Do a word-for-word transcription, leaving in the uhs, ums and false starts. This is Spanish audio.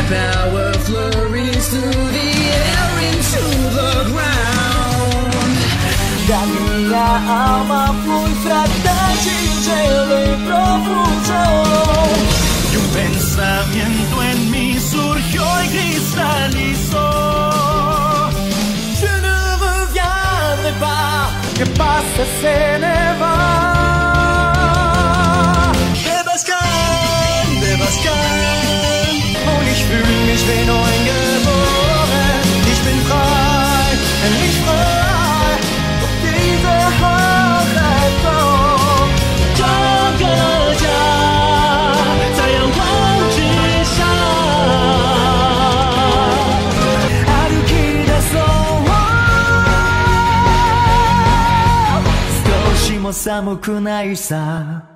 power flurries through the air into the ground. Caminha alma flui fragante hielo y profusión. Y un pensamiento en mí surgió y cristalizó. Je ne reviendrai pas, que pasa se ne va. Sebastian, Sebastian, Und ich fühl mich wie neu geboren. Ich bin frei, endlich frei. Auf diese Hochzeit中，这个家在阳光之上。歩き出そう少しも寒くないさ。